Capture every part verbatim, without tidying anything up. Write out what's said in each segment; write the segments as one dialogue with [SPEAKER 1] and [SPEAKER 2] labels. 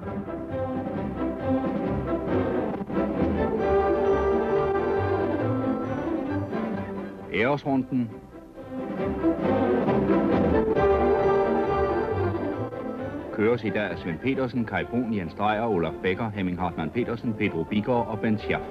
[SPEAKER 1] Æresrunden. Køres i dag af Svend Petersen, Kai Brun, Jens Dreyer, Olaf Becker, Hemming Hartmann Petersen, Pedro Bigård og Bent Schaff.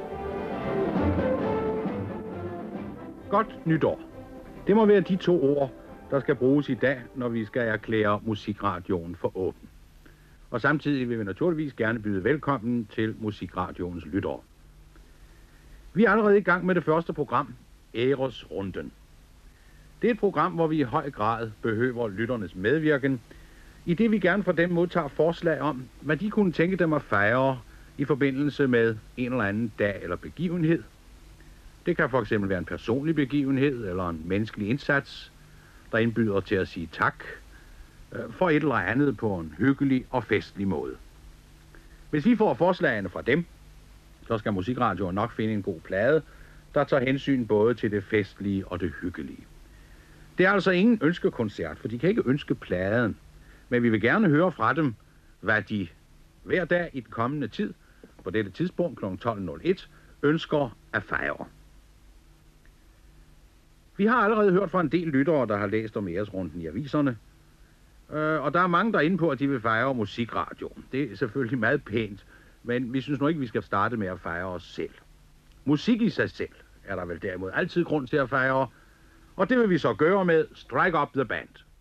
[SPEAKER 2] Godt nytår. Det må være de to ord, der skal bruges i dag, når vi skal erklære musikradioen for åben. Og samtidig vil vi naturligvis gerne byde velkommen til Musikradioens lyttere. Vi er allerede i gang med det første program, Æresrunden. Det er et program, hvor vi i høj grad behøver lytternes medvirken, i det vi gerne for dem modtager forslag om, hvad de kunne tænke dem at fejre i forbindelse med en eller anden dag eller begivenhed. Det kan for eksempel være en personlig begivenhed eller en menneskelig indsats, der indbyder til at sige tak for et eller andet på en hyggelig og festlig måde. Hvis vi får forslagene fra dem, så skal Musikradioen nok finde en god plade, der tager hensyn både til det festlige og det hyggelige. Det er altså ingen ønskekoncert, for de kan ikke ønske pladen, men vi vil gerne høre fra dem, hvad de hver dag i den kommende tid, på dette tidspunkt kl. tolv nul et, ønsker at fejre. Vi har allerede hørt fra en del lyttere, der har læst om Æresrunden i aviserne, og der er mange, der er inde på, at de vil fejre musikradioen. Det er selvfølgelig meget pænt, men vi synes nu ikke, vi skal starte med at fejre os selv. Musik i sig selv er der vel derimod altid grund til at fejre, og det vil vi så gøre med Strike Up the Band.